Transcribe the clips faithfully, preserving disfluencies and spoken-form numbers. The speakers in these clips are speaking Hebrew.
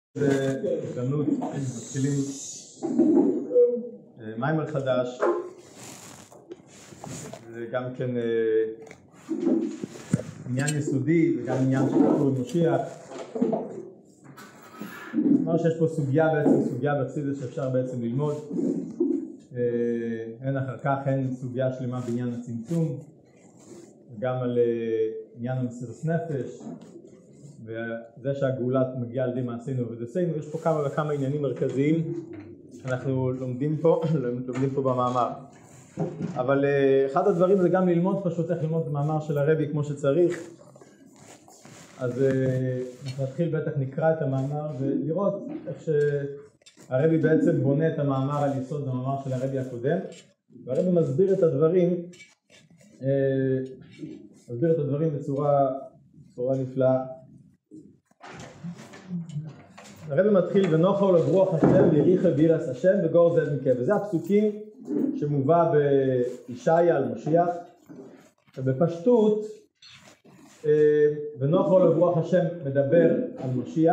הזדמנות, מתחילים מיימר חדש, זה גם כן עניין יסודי וגם עניין שקשור למשיח. כלומר שיש פה סוגיה בעצם, סוגיה בחסידות שאפשר בעצם ללמוד, הן אחר כך הן סוגיה שלמה בעניין הצמצום, גם על עניין המסירות נפש וזה שהגאולה מגיעה על ידי מעשינו ועבודתנו. יש פה כמה וכמה עניינים מרכזיים אנחנו לומדים פה, לומדים פה במאמר. אבל אחד הדברים זה גם ללמוד פשוט איך ללמוד במאמר של הרבי כמו שצריך. אז אנחנו נתחיל, בטח נקרא את המאמר ולראות איך שהרבי בעצם בונה את המאמר על יסוד המאמר של הרבי הקודם, והרבי מסביר את הדברים מסביר את הדברים בצורה, בצורה נפלאה. הרבי מתחיל ונוחו לברוח השם ויריחו בירס השם וגור זאב מקה, וזה הפסוקים שמובא בישעיה על משיח, ובפשטות ונוחו לברוח השם מדבר על משיח,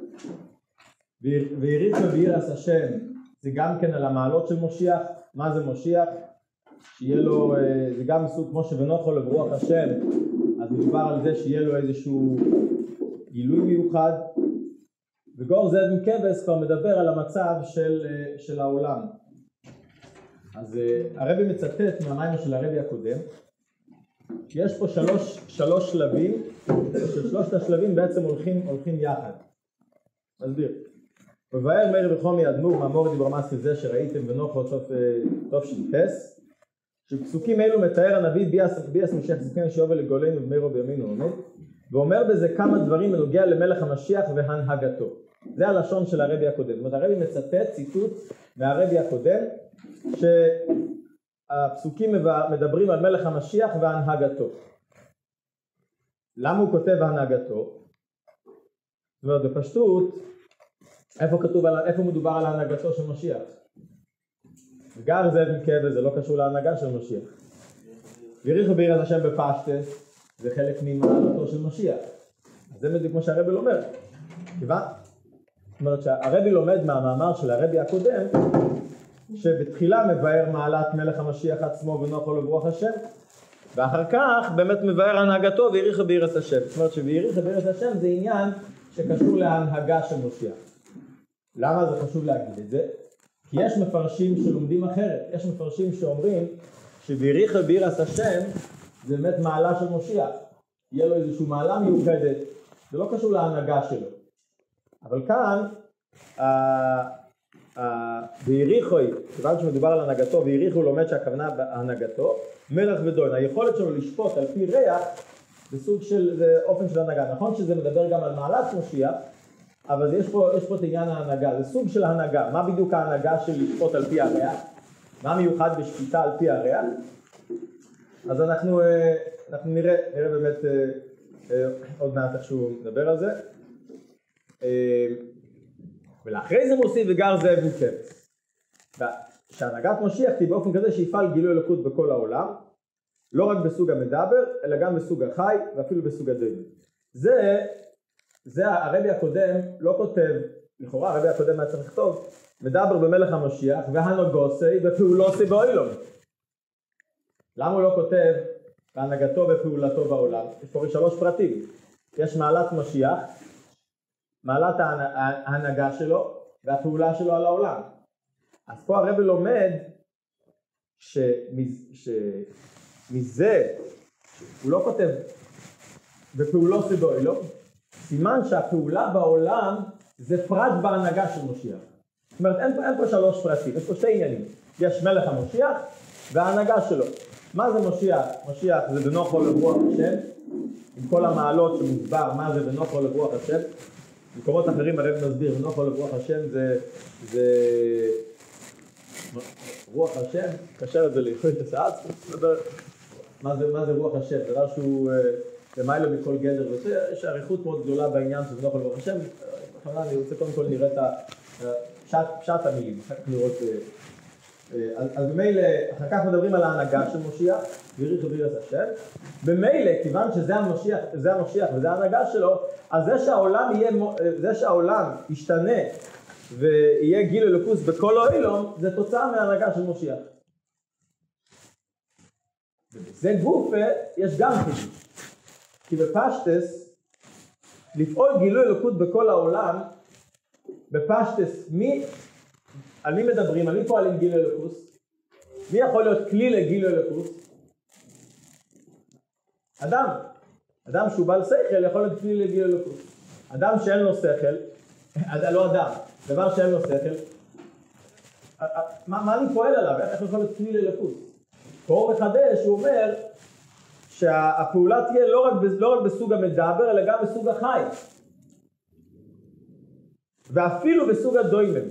ויריחו בירס השם זה גם כן על המעלות של משיח. מה זה משיח? שיהיה לו, זה גם מסוג כמו שוונוחו לברוח השם, אז מדובר על זה שיהיה לו איזשהו גילוי מיוחד. וגור זאב מקבס כבר מדבר על המצב של, של העולם. אז הרבי מצטט מהמיימר של הרבי הקודם, שיש פה שלוש, שלוש שלבים, ששלושת השלבים בעצם הולכים, הולכים יחד. מסביר. ובאר מאיר וחומי אדמו"ר מאמור דיברמס כזה שראיתם ונוחו טוב שנפס, שפסוקים אלו מתאר הנביא ביאס, ביאס משיח זקן שיובל לגולנו ומאירו בימינו עומד, ואומר בזה כמה דברים בנוגע למלך המשיח והנהגתו. זה הלשון של הרבי הקודם. זאת אומרת, הרבי מצטט ציטוט מהרבי הקודם, שהפסוקים מדברים על מלך המשיח והנהגתו. למה הוא כותב הנהגתו? זאת אומרת, בפשטות, איפה כתוב, איפה מדובר על ההנהגתו של משיח? גר זאב מקבס, זה לא קשור להנהגה של משיח. ויריחו בירס השם בפשטס, זה חלק ממעלתו של משיח. אז זה בדיוק כמו שהרבי לומד. כיוון? זאת אומרת שהרבי לומד מהמאמר של הרבי הקודם, שבתחילה מבאר מעלת מלך המשיח עצמו ונוחו לברוח השם, ואחר כך באמת מבאר הנהגתו ויריחו בירס השם. זאת אומרת שביריחו בירס השם זה עניין שקשור להנהגה של משיח. למה זה חשוב להגיד את זה? כי יש מפרשים שלומדים אחרת. יש מפרשים שאומרים שביריחו בירס השם זה באמת מעלה של משיח. יהיה לו איזושהי מעלה מיוחדת, זה לא קשור להנהגה שלו. אבל כאן, ביריחו, כיוון שמדובר על הנהגתו, ביריחו לומד שהכוונה בהנהגתו, מלך ודון, היכולת שלו לשפוט על פי ריח, זה סוג של, זה אופן של הנהגה. נכון שזה מדבר גם על מעלת משיח, אבל יש פה, יש פה את עניין ההנהגה, זה סוג של הנהגה. מה בדיוק ההנהגה של לשפוט על פי הריח? מה מיוחד בשפיטה על פי הריח? אז אנחנו, אנחנו נראה, נראה באמת עוד מעט איך שהוא מדבר על זה. ולאחרי זה מוסיף וגר זאב מקבס. שהנהגת משיח תהיה באופן כזה שיפעל גילוי אלוקות בכל העולם, לא רק בסוג המדבר, אלא גם בסוג החי ואפילו בסוג הדין. זה, זה הרבי הקודם לא כותב, לכאורה הרבי הקודם היה צריך לכתוב, מדבר במלך המשיח והנוגוסי ופעולוסי באוילום. למה הוא לא כותב בהנהגתו ופעולתו בעולם? יש פה שלוש פרטים. יש מעלת משיח, מעלת ההנהגה שלו והפעולה שלו על העולם. אז פה הרבי לומד שמזה הוא לא כותב בפעולוסי באוילום, סימן שהפעולה בעולם זה פרט בהנהגה של משיח. זאת אומרת, אין פה, אין פה שלוש פרטים, יש פה שתי עניינים. יש מלך המשיח וההנהגה שלו. מה זה משיח? משיח זה בנוחו לברוח השם, עם כל המעלות שמוסבר מה זה בנוחו לברוח השם. במקומות אחרים הרב מסביר, בנוחו לברוח השם זה, זה רוח השם, קשר את זה לאיכות הסעד, מה זה, מה זה רוח השם? דבר שהוא למיילו מכל גדר, ויש עריכות מאוד גדולה בעניין של בנוחו לברוח השם. אני רוצה קודם כל נראה את פשט המילים, אחר כך לראות. אז, אז במילא, אחר כך מדברים על ההנהגה של משיח, ויריך וירס השם. במילא, כיוון שזה המשיח, זה המשיח וזה ההנהגה שלו, אז זה שהעולם יהיה, זה שהעולם ישתנה ויהיה גיל אלוקוס בכל העולם, זה תוצאה מההנהגה של משיח. זה גופה, יש גם חידוש. כי בפשטס, לפעול גילוי אלוקות בכל העולם, בפשטס, מי, על מי מדברים, על מי פועלים גילוי אלוקוס? מי יכול להיות כלי לגילוי אלוקוס? אדם. אדם שהוא בעל שכל יכול להיות כלי לגילוי אלוקוס. אדם שאין לו שכל, אז לא אדם, דבר שאין לו שכל, מה, מה אני פועל עליו? איך יכול להיות כלי לאלוקות? קורא מחדש, הוא אומר שהפעולה תהיה לא רק, לא רק בסוג המדבר, אלא גם בסוג החי. ואפילו בסוג הדוימם.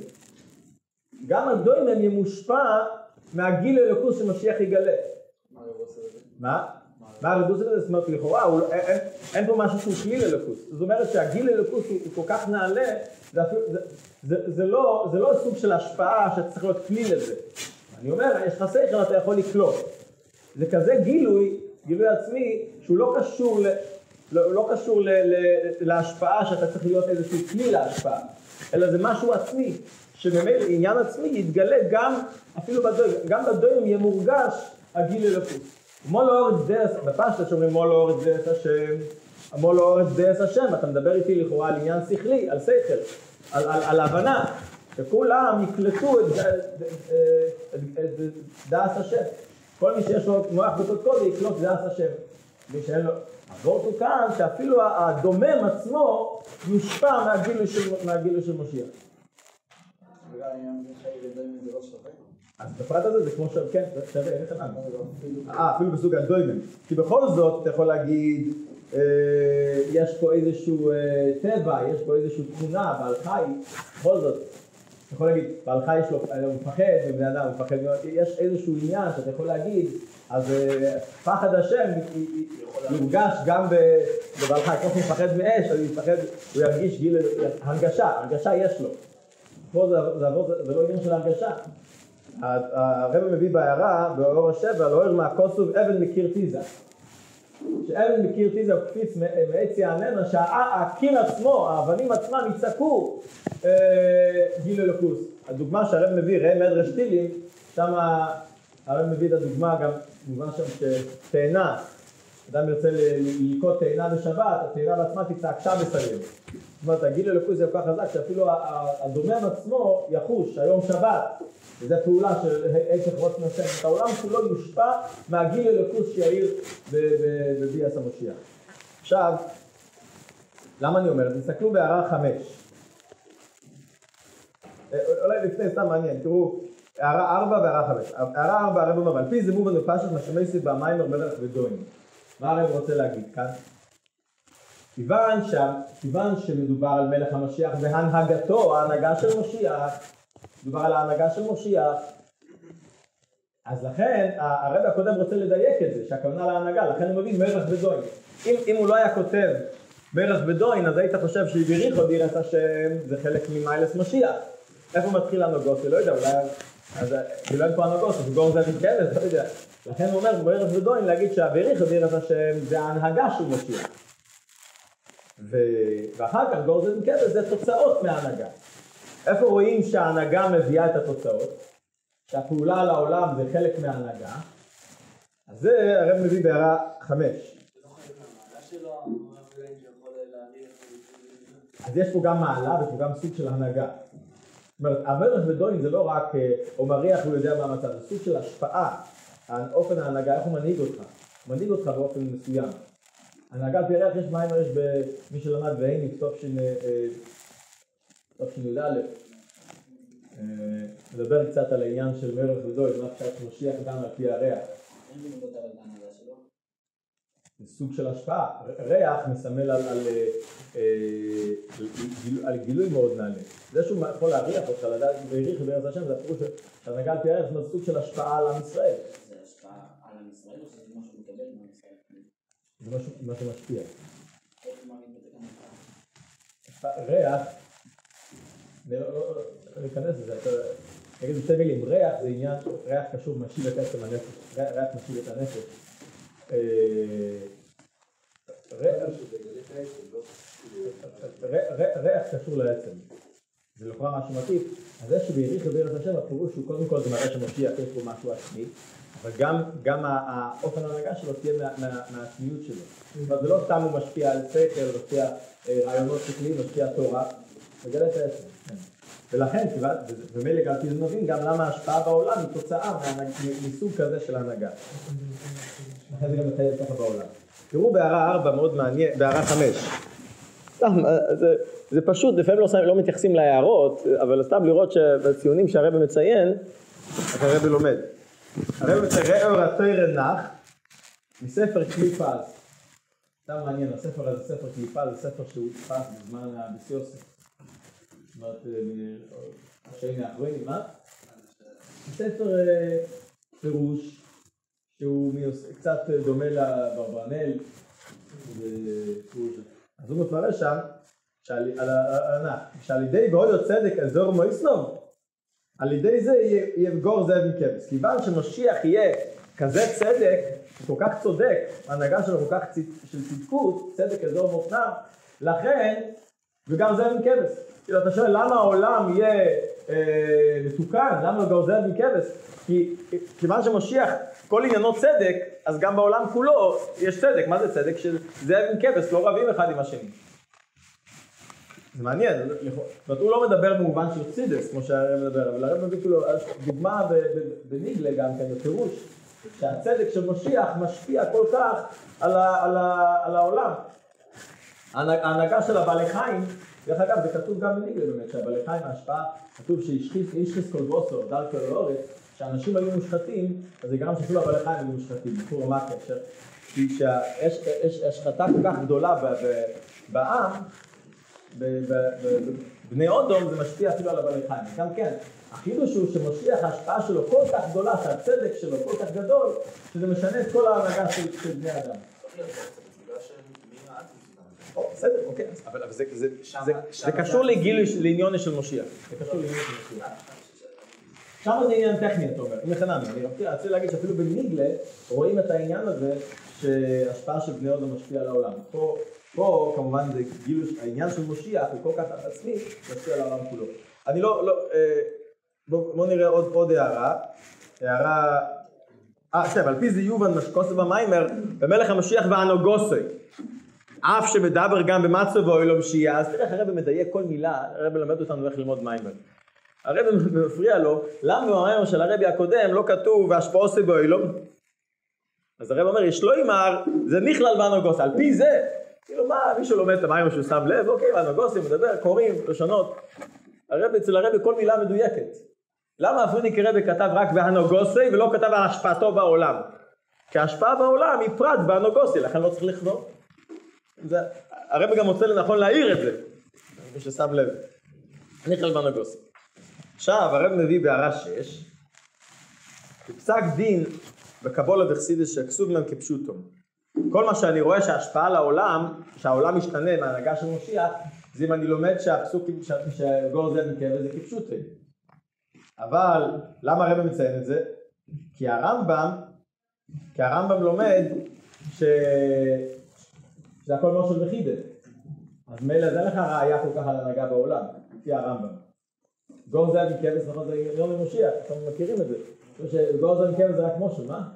גם הדוימם ימושפע מהגיל אלוקות שמשיח יגלה. מה הרב עושה לזה? מה? מה הרב עושה לזה? זאת אומרת, לכאורה, אין, אין פה משהו שהוא כלי לאלוקות. זאת אומרת שהגיל אלוקות הוא, הוא כל כך נעלה, זה, זה, זה, זה, לא, זה לא סוג של השפעה שצריך להיות כלי לזה. אני אומר, יש לך שכל, אתה יכול לקלוט. זה כזה גילוי, גילוי עצמי, שהוא לא קשור, ל, לא, לא קשור ל, ל, להשפעה שאתה צריך להיות איזשהו כלי להשפעה, אלא זה משהו עצמי, שבאמת עניין עצמי יתגלה גם, אפילו בדוים, גם בדוים יהיה מורגש הגיל אלוקות. מול האורץ דרס, בפשטות שאומרים מול האורץ דרס השם, מול האורץ דרס השם, אתה מדבר איתי לכאורה על עניין שכלי, על שכל, על, על, על הבנה, שכולם יקלטו את, את, את, את דעת השם. כל מי שיש לו מוח בתודקו יקלוט דעת השם. מי שאין לו, עבור הוא כאן שאפילו הדומם עצמו יושפע מהגילוי של, מהגילוי של משיח. וגם העניין זה שהיא לדוימן זה לא שווה? אז בפרט הזה זה כמו ש... כן, תראה, איך אדם? אה, אפילו בסוג הדוימן. כי בכל זאת אתה יכול להגיד, יש פה איזשהו טבע, יש פה איזשהו תכונה, בעל חי, בכל זאת. אתה יכול להגיד, בעל חי יש לו, הוא מפחד מבני אדם, הוא מפחד, יש איזשהו עניין שאתה יכול להגיד, אז פחד השם יורגש גם בבעל חי, כמו שהוא מפחד מאש, אז הוא ירגיש גיל, הרגשה, הרגשה יש לו. פה זה לא עניין של הרגשה. הרב מביא בהערה, באור השבע, לא אומר מהכוסוב אבן מקיר טיזה. שאבן מקיר טיזה הוא קפיץ מעץ יעננה, שהקיר עצמו, האבנים עצמם יצעקו גיל אלוקוס. הדוגמה שהרב מביא, ראה מדרש טילים, שם הרב מביא את הדוגמה גם, מובן שם שתאנה, אדם ירצה ללקוט תאנה בשבת, התאנה בעצמה תצעק שם בסלם. זאת אומרת, הגיל אלוקוס זה כל כך חזק, שאפילו הדומם עצמו יחוש, היום שבת, וזו פעולה של עשך רוץ נושם, את העולם כולו יושפע מהגיל אלוקוס שיעיר בביאס המשיח. עכשיו, למה אני אומר? תסתכלו בהערה חמש. אולי לפני סתם מעניין, תראו, הערה ארבע והערה חמש. הערה ארבע, הרב אומר, על פי זה מובן ופשט משמעסת במיימר מלך ודוין. מה הרב רוצה להגיד כאן? כיוון, ש... כיוון שמדובר על מלך המשיח והנהגתו, ההנהגה של משיח, מדובר על ההנהגה של משיח, אז לכן הרב הקודם רוצה לדייק את זה, שהכוונה להנהגה, לכן הוא מביא מלך ודוין. אם, אם הוא לא היה כותב מלך ודוין, אז היית חושב שהביריך עוד יראת השם, זה חלק ממיילס משיח. איפה מתחיל הנוגוס? אני לא יודע, אולי... אז כאילו אין פה הנוגוס, אז גור זה מתקלת, לא יודע. לכן הוא אומר מלך ודוין להגיד שהביריך עוד יראת השם, זה ההנהגה של משיח. ו... ואחר כך גור זה מתקלת, זה תוצאות מההנהגה. איפה רואים שההנהגה מביאה את התוצאות? שהפעולה על העולם זה חלק מההנהגה. אז זה הרב מביא בהערה חמש. אז יש פה גם מעלה ויש פה גם סוג של הנהגה. זאת אומרת, המלך ודוין זה לא רק או מריח הוא יודע מה המצב, זה סוג של השפעה על אופן ההנהגה, איך הוא מנהיג אותך. הוא מנהיג אותך באופן מסוים. הנהגה על פי ריח יש מים, יש במי שלמד והייני, סוף של... טוב שנדע א', נדבר קצת על העניין של מלך ודוין, מה פשט משיח גם על פי הריח. אין לי מדבר על ההנהגה שלו? זה סוג של השפעה. ריח מסמל על, על, על, על גילוי מאוד נעלה. זה שהוא יכול להריח אותך, לדעת והריח בארץ השם, זה הפירוש שהנהגה על פי הריח, זה סוג של השפעה על עם ישראל. זה השפעה על עם ישראל או שזה משהו מקבל מעם ישראל? זה משהו, משהו משפיע. איך הוא מאמין בתקנון? ריח, אני לא אכנס לזה, אני אגיד בשתי מילים, ריח זה עניין, ריח קשור משיל את עצם הנפש, ריח משיל את הנפש. ריח קשור לעצם, זה לכאורה משהו מקיף, אז זה שבעריך לבארת השם, הפירוש הוא קודם כל זה מראה שמשיח יש פה משהו עצמי, אבל גם, גם האופן ההנהגה שלו תהיה מה, מה, מהעצמיות שלו. זאת אומרת, זה לא סתם הוא משפיע על סקר, משפיע רעיונות שכליים, משפיע תורה, מגלה את העצם. ולכן, ומילא על פי זה נבין גם למה ההשפעה בעולם היא תוצאה מסוג כזה של ההנהגה. לכן זה גם מתאר ככה בעולם. תראו בהערה ארבע מאוד מעניין, בהערה חמש. סתם, זה, זה פשוט, לפעמים לא, לא מתייחסים להערות, אבל סתם לראות שבציונים שהרבא מציין, אז הרבא לומד. הרבא מציין, ראו התורה נח, מספר קליפז. סתם מעניין, הספר הזה, ספר קליפז, זה ספר שהוא תפס בזמן הביסיוסף. זאת אומרת, השני האחרונים, מה? ספר פירוש, שהוא קצת דומה לברברנל, אז הוא מפרש שם, שעל ידי גאולת צדק אזור מויסנוב, על ידי זה יבגור זאב מכבש. כיוון שמשיח יהיה כזה צדק, כל כך צודק, ההנהגה שלו כל כך של צדקות, צדק אזור מותנם, לכן, וגם זאב מכבש. כאילו אתה שואל למה העולם יהיה אה, מתוקן, למה הוא גאו זאב מכבש? כי כיוון שמשיח כל עניינו צדק, אז גם בעולם כולו יש צדק. מה זה צדק? שזאב מכבש לא רבים אחד עם השני. זה מעניין, זאת הוא לא מדבר במובן של צידס, כמו שהרב מדבר, אבל הרב מביא כאילו דוגמה בניגלה גם כן, בפירוש, שהצדק של משיח משפיע כל כך על, ה, על, ה, על העולם. ההנהגה של הבעלי חיים, דרך אגב, זה כתוב גם בניגלה באמת, שהבעלי חיים ההשפעה, כתוב שאיש חיס כל בוסו, דרכו לאורץ, שאנשים היו מושחתים, אז זה גרם שאפילו הבעלי חיים היו מושחתים, בפור המקה, שיש השחתה כל כך גדולה בעם, בבני אודום זה משפיע אפילו על הבעלי חיים. גם כן, החידוש הוא שמשיח ההשפעה שלו כל כך גדולה, שהצדק שלו כל כך גדול, שזה משנה את כל ההנהגה של בני אדם. בסדר, אוקיי, אבל זה קשור לעניון של משיח. זה קשור לעניון של משיח. שם זה עניין טכני, אתה אומר, מחנמי. אני רוצה להגיד שאפילו בניגלה רואים את העניין הזה שההשפעה של בני אודום משפיע על העולם. פה פה כמובן זה גילוש, העניין של משיח הוא כל כך עצמי, משפיע על העולם כולו. אני לא, לא, בואו בוא נראה עוד, עוד הערה, הערה, אה, עכשיו, על פי זה יובן משקוסי במיימר, במלך המשיח והנוגוסי, אף שמדבר גם במצו ואוילו משיח, אז תראה, הרב מדייק כל מילה, הרב למד אותנו איך ללמוד מיימר. הרב מפריע לו, למה במיימר של הרבי הקודם לא כתוב והשפעוסי באוילו? אז הרב אומר, יש לא אמר, זה נכלל והנוגוסי, על פי זה, כאילו מה, מישהו לומד את המים שהוא שם לב, אוקיי, והנוגוסים מדבר, קוראים, לשונות. הרב, אצל הרב כל מילה מדויקת. למה הפרידיק הרב כתב רק בהנוגוסי ולא כתב על השפעתו בעולם? כי ההשפעה בעולם היא פרט בהנוגוסי, לכן לא צריך לכתוב. הרב גם מוצא לנכון להעיר את זה, מי ששם לב. נכלל בהנוגוסי. עכשיו, הרב מביא בהערה שש, בפסק דין בקבולה וחסידס שכסוב להם כפשוטום. כל מה שאני רואה שההשפעה על העולם, שהעולם משתנה מההנהגה של משיח, זה אם אני לומד שהפסוקים שגור זאב מכבש זה כפשוטי. אבל למה הרב מציין את זה? כי הרמב"ם, כי הרמב"ם לומד ש... שזה הכל משהו וחידת. אז מילא זה לך ראייה כל כך על ההנהגה בעולם, לפי הרמב"ם. גור זאב מכבש, נכון, זה יום למשיח, אתם מכירים את זה. שגור זאב מכבש זה רק משהו, מה?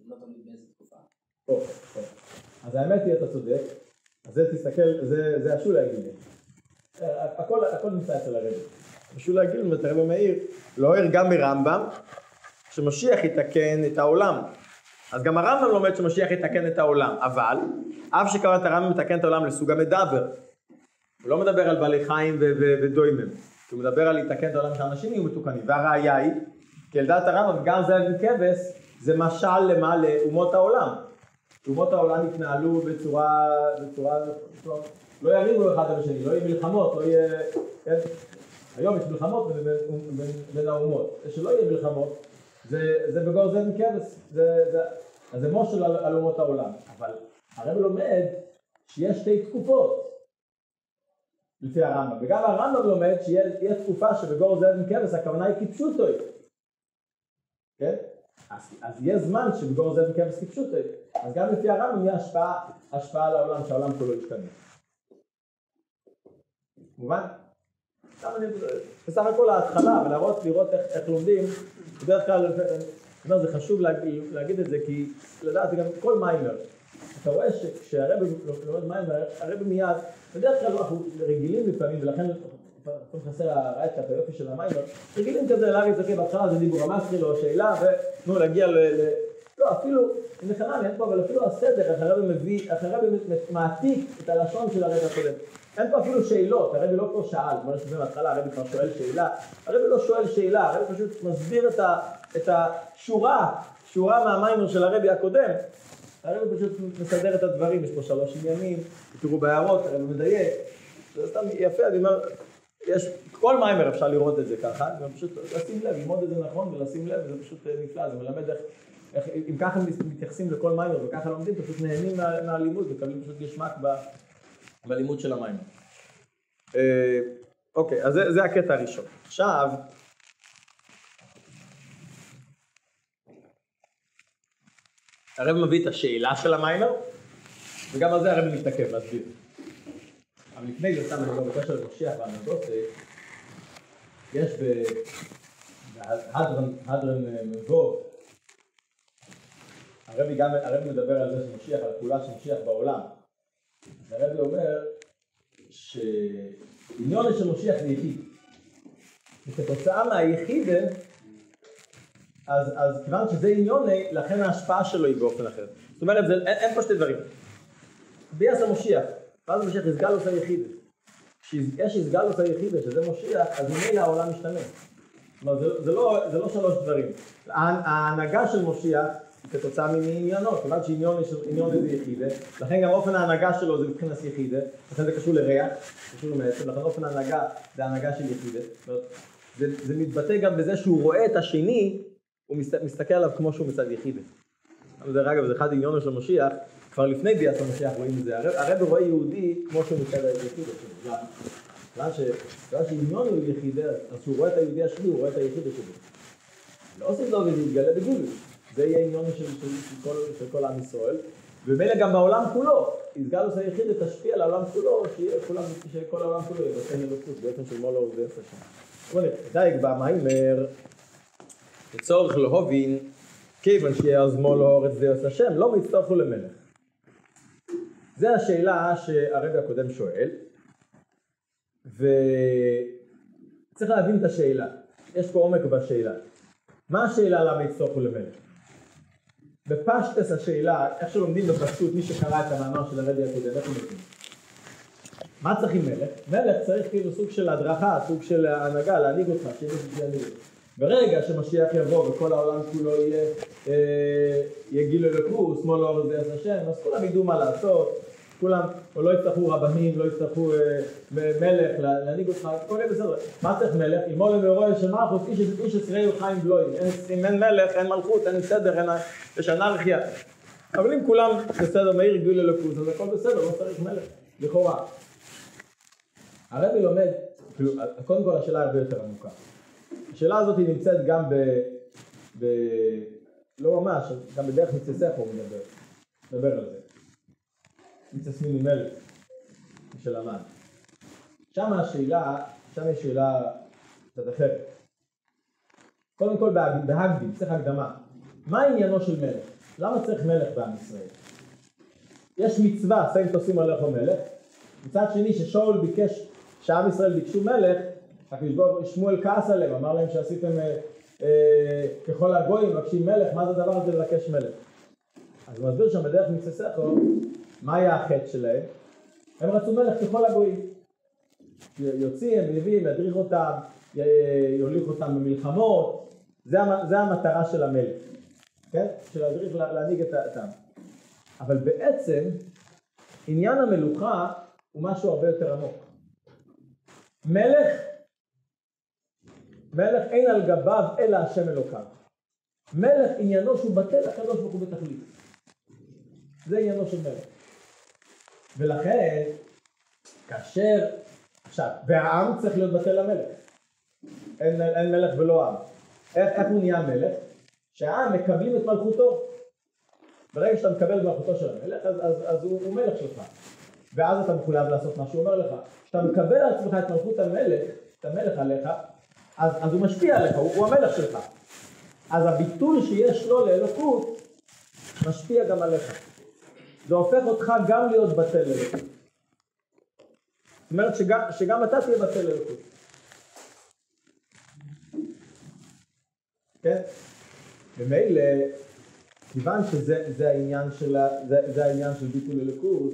אז האמת היא, אתה צודק, אז זה תסתכל, זה, זה השולה הגילי. הכל, הכל נמצא אצל הרבי. השולה הגילי, מתרבה מאיר, לא ער גם מרמב"ם, שמשיח יתקן את העולם. אז גם הרמב"ם לומד שמשיח יתקן את העולם, אבל, אף שכוונת הרמב"ם מתקן את העולם לסוג המדבר. הוא לא מדבר על בעלי חיים ודוימם, הוא מדבר על לתקן את העולם שאנשים יהיו מתוקנים, והראיה היא, כי לדעת הרמב"ם, גם זאב מכבש, זה משל למה לאומות העולם. אומות העולם התנהלו בצורה, בצורה, בצורה, לא יריבו אחד על השני, לא יהיו מלחמות, לא יהיה, כן? היום יש מלחמות בין, בין, בין האומות, שלא יהיה מלחמות, זה, זה בגור זאב מכבש, זה, זה, אז זה מושל על, על אומות העולם, אבל הרב לומד שיש שתי תקופות, לפי הרמב"ם, וגם הרמב"ם לומד שיהיה תקופה שבגור זאב מכבש, הכוונה היא כפשוטוי, כן? אז, אז יהיה זמן שבגור זאב וכבש כפשוטי, אז גם לפי הרמב"ם יהיה השפעה, השפעה על העולם, שהעולם כולו ישתנה. מובן? בסך הכל ההתחלה, ולהראות, לראות איך, איך לומדים, בדרך כלל, זה חשוב להגיד, להגיד את זה, כי לדעת גם כל מיימר, אתה רואה שכשהרבי לומד מיימר, הרבי מיד, בדרך כלל אנחנו רגילים לפעמים, ולכן לפעמים חסר הרעיית את היופי של המיימר, רגילים כזה להגיד, אוקיי, בהתחלה זה דיבור המסרי, לא שאלה, ונו, להגיע ל... ל... לא, אפילו, אם נכנע לי, אין פה, אבל אפילו הסדר, איך הרבי מביא, איך הרבי מעתיק את הלשון של הרבי הקודם. אין פה אפילו שאלות, הרבי לא פה שאל, כמו שזה בהתחלה, הרבי כבר שואל שאלה, הרבי לא שואל שאלה, הרבי פשוט מסביר את, ה, את השורה, שורה מהמיימר של הרבי הקודם, הרבי פשוט מסדר את הדברים, יש פה שלוש עניינים, תראו בהערות, הרבי מדייק, זה סתם יפה, אני אומר, יש, כל מיימר אפשר לראות את זה ככה, פשוט לשים לב, ללמוד את זה נכון ולשים לב, זה פשוט נפלא, זה מלמד איך, איך אם ככה מתייחסים לכל מיימר וככה לומדים, פשוט נהנים מה, מהלימוד וקבלים פשוט גשמק ב... בלימוד של המים. אוקיי, אז זה, זה הקטע הראשון. עכשיו, הרב מביא את השאלה של המיימר, וגם על זה הרב מתעכב, להסביר. אבל לפני זה, סתם אני לא בקשר למשיח והנדוסה, יש בהדרן מבוא, הרב גם, הרב מדבר על זה שמשיח, על הפעולה של משיח בעולם. הרבי אומר שעניון של משיח זה יחיד, וכתוצאה מהיחיד, אז, אז כיוון שזה עניון, לכן ההשפעה שלו היא באופן אחר. זאת אומרת, זה, אין, אין פה שתי דברים. ביאס המשיח, ואז המשיח יסגלוס היחיד. כשיש יסגלוס היחיד, שזה משיח, אז ממילא העולם משתנה. זאת אומרת, זה, זה, לא, זה לא שלוש דברים. ההנהגה של משיח, כתוצאה מעניינו, כיוון שעניון זה יחידה, לכן גם אופן ההנהגה שלו זה מבחינת יחידה, לכן זה קשור לריח, קשור למעצם, לכן אופן ההנהגה זה ההנהגה של יחידה. זה, זה מתבטא גם בזה שהוא רואה את השני, הוא מסת, מסתכל עליו כמו שהוא מצד יחידה. זה רגע, זה אחד עניונו של משיח, כבר לפני ביאת המשיח רואים את זה, הרב רואה יהודי כמו שהוא מצד היחידה שלו. כיוון שעניון הוא יחידה, אז שהוא רואה את היהודי השני, הוא רואה את היחידה שלו. לא עושים זאת להתגלה בגילוי. זה יהיה עניון של, של, של, כל, של כל עם ישראל, ובמילא גם בעולם כולו, יסגלוס היחיד תשפיע על העולם כולו, שיהיה כולם, שכל העולם כולו יבטא אלוקות, באופן של מולו ובאופן שם. בואו נראה, דייק במיימר, לצורך להובין, כיוון שיהיה אז מולו אורץ ויוס השם, לא מצטרכו למלך. זו השאלה שהרבי הקודם שואל, וצריך להבין את השאלה, יש פה עומק בשאלה. מה השאלה למה יצטרכו למלך? בפשטס השאלה, איך שלומדים בפשטות, מי שקרא את המאמר של הרבי הקודם, איך הוא מבין? מה צריך עם מלך? מלך צריך כאילו סוג של הדרכה, סוג של הנהגה, להנהיג אותך, שיהיה להנהיג אותך. ברגע שמשיח יבוא וכל העולם כולו יהיה, אה, יהיה גילוי אלוקות, שמאל אורץ ויוס השם, אז כולם ידעו מה לעשות, כולם, או לא יצטרכו רבנים, לא יצטרכו אה, מלך להנהיג אותך, כל יהיה בסדר. מה צריך מלך? אימו למאורע של מלכות, איש, איש ישראל חיים בלויים. אם אין מלך, אין מלכות, אין סדר, אין, יש אנרכיה. אבל אם כולם בסדר, מהיר גילוי אלוקות, אז הכל בסדר, לא צריך מלך, לכאורה. הרבי לומד, כאילו, קודם כל השאלה הרבה יותר עמוקה. השאלה הזאת היא נמצאת גם ב... ב לא ממש, גם בדרך מצסך הוא מדבר, מדבר על זה. מצס מיני מלך, של המן. שם השאלה, שם יש שאלה קצת אחרת. קודם כל בהקדים, צריך הקדמה. מה עניינו של מלך? למה צריך מלך בעם ישראל? יש מצווה, סיים תוסים עליך מלך. מצד שני ששאול ביקש, שעם ישראל ביקשו מלך, שמואל כעס עליהם, אמר להם שעשיתם אה, אה, ככל הגויים, מבקשים מלך, מה זה הדבר הזה לבקש מלך? אז הוא מסביר שם בדרך מצסכו, מה היה החטא שלהם? הם רצו מלך ככל הגויים. יוצאים, מביאים, ידריך אותם, יוליך אותם במלחמות, זה, זה המטרה של המלך, כן? של להדריך, להנהיג את העם. אבל בעצם, עניין המלוכה הוא משהו הרבה יותר עמוק. מלך, מלך אין על גביו אלא השם אלוקיו. מלך עניינו שהוא בטל, הקדוש ברוך הוא בתכלית. זה עניינו של מלך. ולכן, כאשר, עכשיו, והעם צריך להיות בטל למלך. אין, אין מלך ולא עם. איך, איך הוא נהיה מלך? שהעם מקבלים את מלכותו. ברגע שאתה מקבל את מלכותו של המלך, אז, אז, אז הוא, הוא מלך שלך. ואז אתה מחויב לעשות מה שהוא אומר לך. כשאתה מקבל על עצמך את מלכות המלך, את המלך עליך, אז, אז הוא משפיע עליך, הוא, הוא המלך שלך. אז הביטול שיש לו לאלוקות, משפיע גם עליך. זה הופך אותך גם להיות בטל לאלוקות. זאת אומרת שגם, שגם אתה תהיה בטל לאלוקות. כן? ומילא, כיוון שזה זה העניין של, זה, זה העניין של ביטול אלוקות,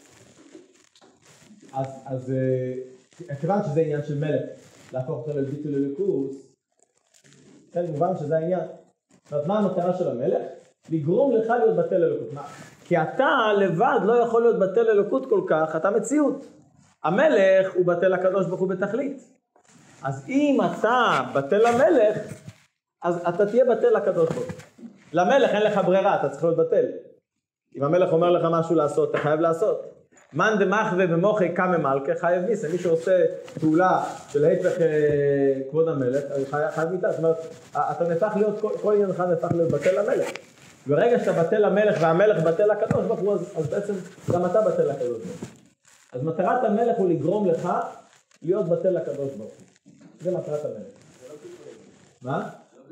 אז, אז כיוון שזה העניין של מלך, להפוך אותו לביטול אלוקות, כן, מובן שזה העניין. זאת אומרת, מה המטרה של המלך? לגרום לך להיות בטל אלוקות. מה? כי אתה לבד לא יכול להיות בטל אלוקות כל כך, אתה מציאות. המלך הוא בטל הקדוש ברוך הוא בתכלית. אז אם אתה בטל המלך, אז אתה תהיה בטל הקדוש ברוך הוא. למלך אין לך ברירה, אתה צריך להיות בטל. אם המלך אומר לך משהו לעשות, אתה חייב לעשות. מן דמחווה במוחי קמא מלכה חייב מיתה. מי שעושה פעולה של ההפך כבוד המלך, חייב מיתה. זאת אומרת, אתה נהפך להיות, כל עניינך נהפך להיות בטל המלך. ברגע שאתה בטל המלך והמלך בטל הקדוש ברוך הוא, אז בעצם גם אתה בטל הקדוש ברוך הוא. אז מטרת המלך הוא לגרום לך להיות בטל הקדוש ברוך הוא. זה מטרת המלך. מה?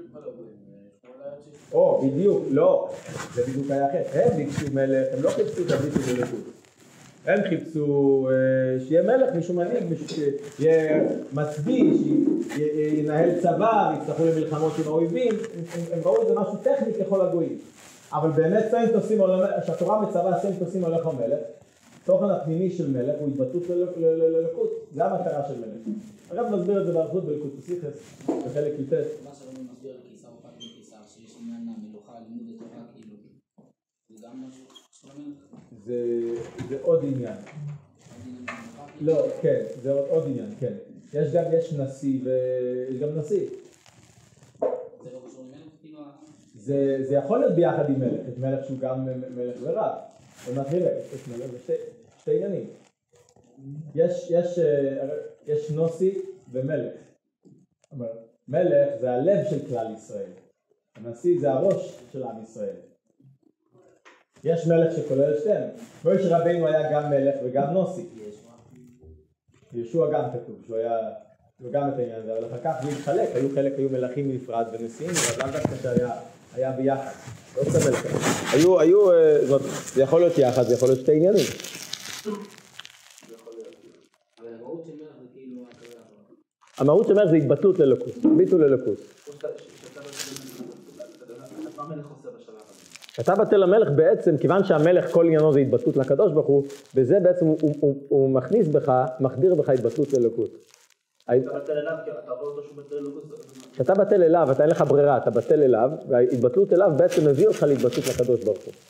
או, בדיוק, לא. זה בדיוק היה אחר. הם ביקשו מלך, הם לא חיפשו את הביטול אלוקות. הם חיפשו שיהיה מלך, מישהו מנהיג, מישהו שיהיה מצביא, שינהל צבא, יצטרכו למלחמות עם האויבים. הם ראו את זה משהו טכני ככל הגויים. אבל באמת שהתורה מצווה סיים תוסים הולך המלך, תוכן הפנימי של מלך הוא התבטאות ללוקות. זה המטרה של מלך. הרב מסביר את זה באריכות בליקוט פסיכס, בחלק י"ט. מה שלא מסביר קיסר או פת מקיסר, שיש עניין המלוכה, לימוד התורה, כאילו, זה גם משהו של המלך? זה עוד עניין. לא, כן, זה עוד עניין, כן. יש גם, יש נשיא ויש גם נשיא. זה לא קשור למלך, כאילו? זה יכול להיות ביחד עם מלך, את מלך שהוא גם מלך ורב. עוד מעט נראה, יש מלך ושתי עניינים. יש, יש, יש נוסי ומלך. מלך זה הלב של כלל ישראל. הנשיא זה הראש של עם ישראל. יש מלך שכולל שתיהם. משה רבינו היה גם מלך וגם נוסי. ישוע גם כתוב, שהוא היה גם את העניין הזה, אבל אחר כך הוא התחלק, היו חלק, היו מלכים נפרד ונשיאים, אבל לא דווקא שהיה היה ביחד. לא קצת מלכים. היו, היו, זאת, זה יכול להיות יחד, זה יכול להיות שתי עניינים. המהות של מלך זה התבטלות ללוקות, ביטול ללוקות. כשאתה בטל המלך בעצם, כיוון שהמלך כל עניינו זה התבטלות לקדוש ברוך הוא, בזה בעצם הוא, הוא, הוא, הוא מכניס בך, מחדיר בך התבטלות ללוקות. אתה בטל אליו, כי אתה רואה אותו שהוא בטל ללוקות. כשאתה בטל אליו, אתה אין לך ברירה, אתה בטל אליו, וההתבטלות אליו בעצם מביא אותך להתבטלות לקדוש ברוך הוא.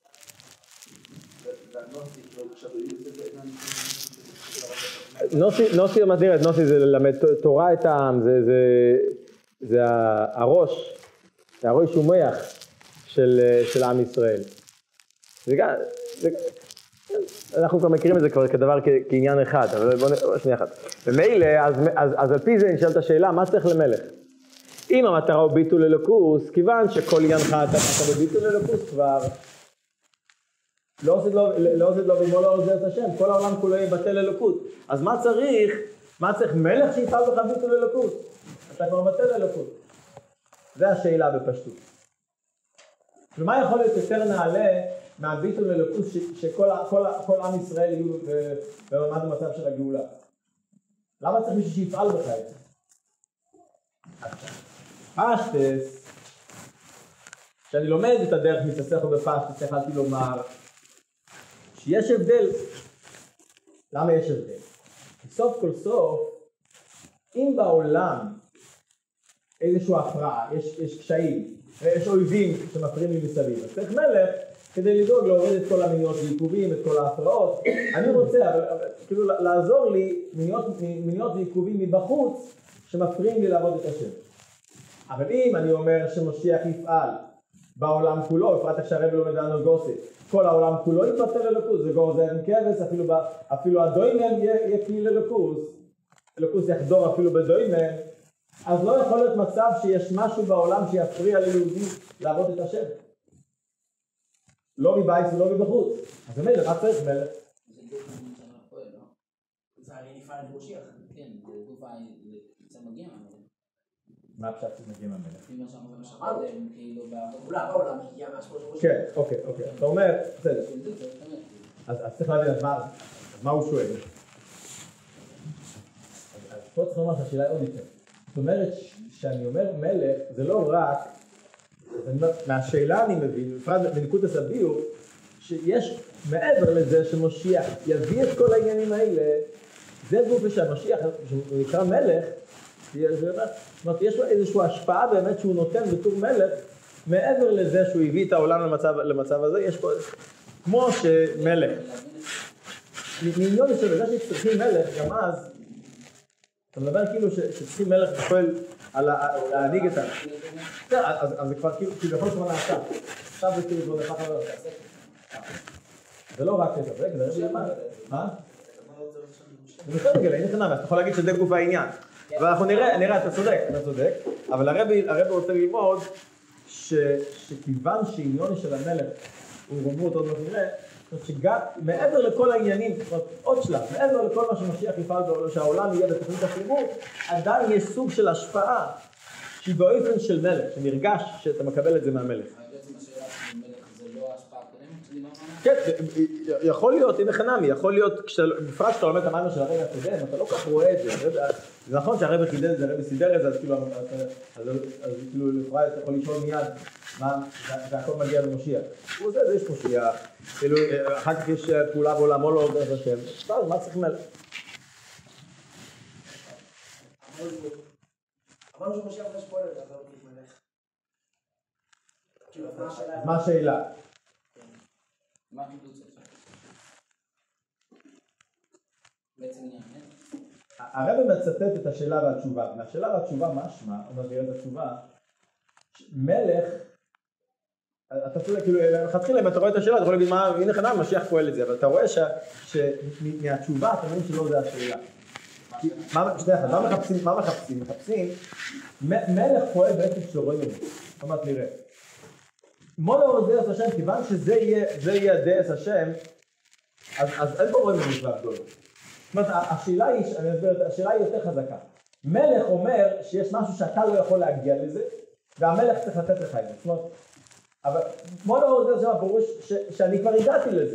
נוסי, נוסי מדהירת, נוסי זה ללמד תורה את העם, זה, זה, זה הראש, זה הראש ומח של, של עם ישראל. זה גם, זה, אנחנו כבר מכירים את זה כבר כדבר כעניין אחד, אבל בואו נראה שנייה אחת. ומילא, אז, אז, אז על פי זה נשאלת השאלה, מה צריך למלך? אם המטרה הוא ביטול אלוקוס, כיוון שכל עניינך אתה בביטול אלוקוס כבר, לא עושה לו, לא עושה לו במו לא עוזר את השם, כל העולם כולו יהיה בטל אלוקות. אז מה צריך, מה צריך מלך שיפעל בך ביטול אלוקות? אתה כבר בטל אלוקות. זה השאלה בפשטות. ומה יכול להיות יותר נעלה מהביטול אלוקות שכל כל, כל עם ישראל יהיו במעמד המצב של הגאולה? למה צריך מישהו שיפעל בך את זה? פשטס, כשאני לומד את הדרך מתעסק בפשטס, יכלתי לומר שיש הבדל. למה יש הבדל? סוף כל סוף, אם בעולם איזושהי הפרעה, יש, יש קשיים, יש אויבים שמפריעים לי מסביב, אז צריך מלך כדי לדאוג להוריד את כל המיניות ועיכובים, את כל ההפרעות. אני רוצה, אבל, אבל כאילו לעזור לי מיניות, מיניות ועיכובים מבחוץ שמפריעים לי לעבוד את השם. אבל אם אני אומר שמשיח יפעל בעולם כולו, בפרט איך שהרב לומד לנו גוסי, כל העולם כולו יתבטל אלוקוס, זה גור זרם כבש, אפילו, אפילו הדוימן יהיה כלי אלוקוס, אלוקוס יחדור אפילו בדוימן, אז לא יכול להיות מצב שיש משהו בעולם שיפריע ליהודי לעבוד את השם. לא מבית ולא מבחוץ. אז זה מלך, מה צריך מלך? זה גוף שאני פועל, לא? זה הרי נפעל למשיח. כן, זה גוף זה מגיע מהמלך. מה עכשיו שמגיע מהמלך? לפי מה שאנחנו משחררים, כאילו אולי בעולם הגיע מהשפות של כן, אוקיי, אוקיי. אתה אומר, בסדר. אז צריך להבין, אז מה הוא שואל? אז פה צריך לומר שהשאלה היא עוד יותר. זאת אומרת, שאני אומר מלך, זה לא רק, מהשאלה אני מבין, בפרט בנקודת הביור, שיש מעבר לזה שמשיח יביא את כל העניינים האלה, זה גוף שהמשיח, שהוא נקרא מלך, זאת אומרת, יש לו איזושהי השפעה באמת שהוא נותן בתור מלך, מעבר לזה שהוא הביא את העולם למצב, למצב הזה, יש פה, כמו שמלך, מיליון של זה שצריכים מלך, גם אז, אתה מדבר כאילו שצריכים מלך שפועל על להנהיג את ה... אז זה כבר כאילו, כאילו יכול כבר נעשה. עכשיו זה כאילו כבר נפח עבר. זה לא רק לספק, זה רבי למה? מה? זה בסדר רגע, אין חנם, אז אתה יכול להגיד שזה גוף העניין. אבל אנחנו נראה, נראה, אתה צודק, אתה צודק, אבל הרבי רוצה ללמוד שכיוון שעניון של המלך הוא רומות עוד לא נראה, שגם מעבר לכל העניינים, זאת אומרת, עוד שלב, מעבר לכל מה שמשיח יפעל בעולם, שהעולם יהיה בתוכנית השלמות, עדיין יש סוג של השפעה שהיא באופן של מלך, שנרגש שאתה מקבל את זה מהמלך. בעצם השאלה של מלך זה לא ההשפעה הקודמת שדיברנו? כן, יכול להיות, הנה חנמי, יכול להיות, בפרט שאתה לומד את המאמר של הרבי הקודם, אתה לא כך רואה את זה, זה נכון שהרבי חידד את זה, הרבי סידר את זה, אז כאילו לפרט אתה יכול לשאול מיד מה, והכל מגיע למשיח. הוא עושה, זה יש משיח, כאילו אחר כך יש פעולה בעולמו לא עובר את השם, אז מה צריך מלך? אמרנו שמשיח יש פועל את זה, אבל הוא מלך. מה השאלה? מה החידוץ שלך? בעצם עניין, הרבי מצטט את השאלה והתשובה, מהשאלה והתשובה משמע, הוא מביא את התשובה, מלך, אתה צודק, כאילו, לכתחילה אם אתה רואה את השאלה, אתה יכול להגיד מה, הנה חנן, משיח פועל את זה, אבל אתה רואה שמהתשובה אתה מבין שלא זה השאלה. מה מחפשים? מה מחפשים? מחפשים, מלך פועל בעצם שלא רואים את זה, זאת אומרת נראה. מולו דאס השם, כיוון שזה יהיה דאס השם, אז אין פה רואים במצווה גדולה. זאת אומרת, השאלה היא, אני אסביר, השאלה היא יותר חזקה. מלך אומר שיש משהו שאתה לא יכול להגיע לזה, והמלך צריך לתת לך את זה. זאת אומרת, אבל מולו דאס השם, הפירוש שאני כבר הגעתי לזה.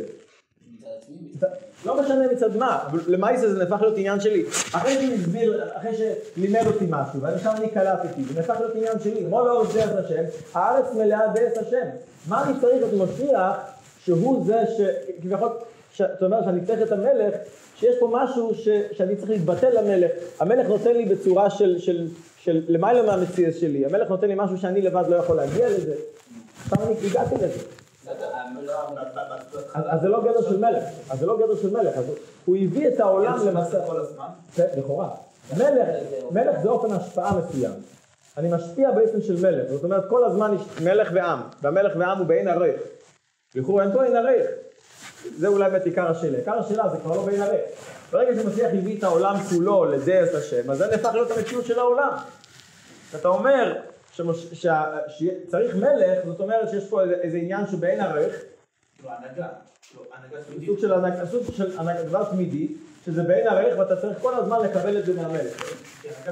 לא משנה מצד מה, אבל למעשה זה נהפך להיות עניין שלי. אחרי שאני מסביר, אחרי שלימד אותי משהו, ואני שם אני קלטתי, זה נהפך להיות עניין שלי. מולו דאס השם, הארץ מלאה דאס השם. מה אני צריך את משיח, שהוא זה שכביכול, זאת אומרת שאני צריך את המלך, שיש פה משהו ש, שאני צריך להתבטל למלך. המלך נותן לי בצורה של, של, של למעלה מהמציאות שלי. המלך נותן לי משהו שאני לבד לא יכול להגיע לזה. עכשיו אני הגעתי לזה. אז זה לא גדר של מלך. אז זה לא גדר של מלך. אז הוא הביא את העולם למצב כל הזמן. כן, לכאורה. מלך, מלך זה אופן השפעה מסוים. אני משפיע בעצם של מלך. זאת אומרת, כל הזמן יש מלך ועם. והמלך ועם הוא בעין ערך. לכאורה אין פה עין ערך. זה אולי באמת עיקר השאלה. עיקר השאלה זה כבר לא בעין ערך. ברגע שמשיח הביא את העולם כולו לדעת השם, אז זה נהפך להיות המציאות של העולם. אתה אומר שצריך מלך, זאת אומרת שיש פה איזה עניין שבעין ערך. לא, הנהגה. סוג של הנהגה, סוג של הנהגה דבר תמידי, שזה בעין ערך ואתה צריך כל הזמן לקבל את זה מהמלך. אז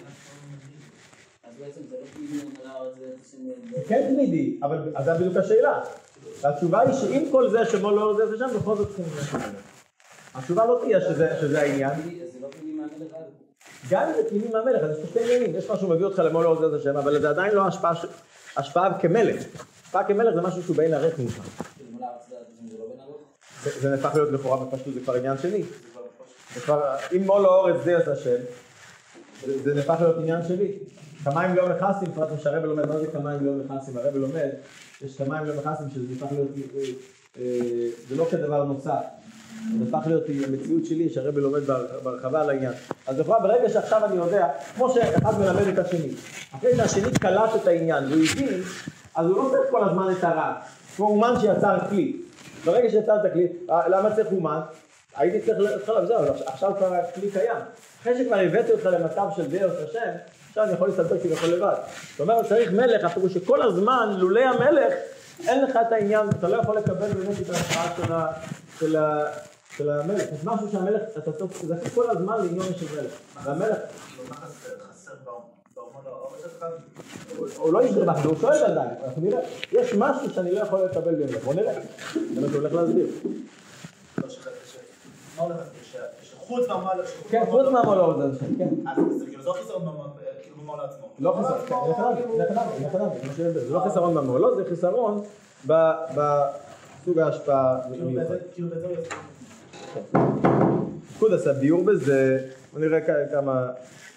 בעצם זה לא תמידי, זה כן תמידי, אבל זה בדיוק השאלה. והתשובה היא שעם כל זה שמול לא זה זה שם, בכל זאת צריכים לזה. התשובה לא תהיה שזה העניין. זה לא פנימי מהמלך אז? גם אם זה פנימי מהמלך, אז יש פה שתי עניינים. יש משהו מביא אותך למול לא זה זה שם, אבל זה עדיין לא השפעה כמלך. השפעה כמלך זה משהו שהוא בין ערך ממך. זה לא בין ערך? זה נהפך להיות לכאורה בפשטות, זה כבר עניין שני. אם מול לא אורץ זה זה שם, זה נהפך להיות עניין שלי. כמיים לא מכסים, פרט שהרב לומד, מה זה כמיים לא מכסים? הרב לומד, יש כמיים לא מכסים שזה נהפך להיות, זה לא כדבר נוסף, זה נהפך להיות המציאות שלי שהרב לומד ברחבה על העניין. אז לכאורה ברגע שעכשיו אני יודע, כמו שאחד מלמד את השני, אחרי שהשני קלט את העניין והוא הבין, אז הוא לא צריך כל הזמן את הרע, כמו אומן שיצר כלי. ברגע שיצר את הכלי, למה צריך אומן? הייתי צריך להתחיל לזהו, עכשיו כבר הכלי קיים. אחרי שכבר הבאתי אותך למצב של דרך השם, עכשיו אני יכול להסתבר כביכול לבד. זאת אומרת, צריך מלך, הפירוש שכל הזמן, לולא המלך, אין לך את העניין, אתה לא יכול לקבל באמת את ההשפעה של, ה, של, ה, של המלך. יש משהו שהמלך, אתה צריך כל הזמן לעניין של מלך. והמלך... חסר באומות האורץ שלך? הוא לא ישדר לך, הוא שואל עדיין. אנחנו נראה, יש משהו שאני לא יכול לקבל במלך. בוא נראה. זה מה שהולך להסביר. לא שחרר קשה. מה הולך להסביר? חוץ מהמעלה... כן, חוץ מהמעלה עוד זה, כן. אז זה כאילו לא חיסרון במעלה עצמו. לא חיסרון, כן, זה לא חיסרון במעלה, זה חיסרון בסוג ההשפעה מיוחד. כאילו בזה הוא יצא. פקוד עשה ביור בזה, בוא נראה כמה...